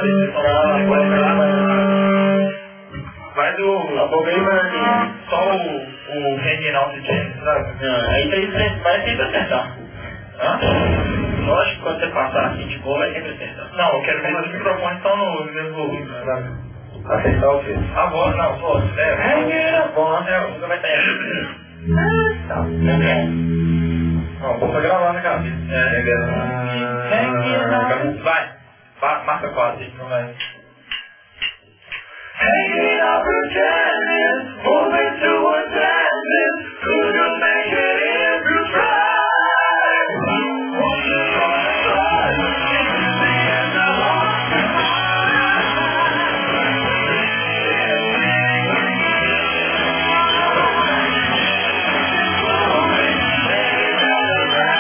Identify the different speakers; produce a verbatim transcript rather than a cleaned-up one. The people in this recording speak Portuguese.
Speaker 1: ver se faz o...
Speaker 2: A boca aí vai...
Speaker 1: Só o... O Reginald James, sabe?
Speaker 2: Não, aí tem sempre... Vai sempre acertar.
Speaker 1: Hã?
Speaker 2: Lógico que quando você passar assim de boa, vai sempre acertar.
Speaker 1: Não, eu quero ver os microfones estão no mesmo volume, sabe?
Speaker 2: Acertar o quê?
Speaker 1: A voz, não, voz. É,
Speaker 2: Reginald, bom,
Speaker 1: é, você vai estar aí.
Speaker 2: Ah, tá.
Speaker 1: Não, vou só gravar na cabeça. É,
Speaker 2: Reginald.
Speaker 1: vai. Vai, marca quatro aí, então vai.
Speaker 2: Reginald,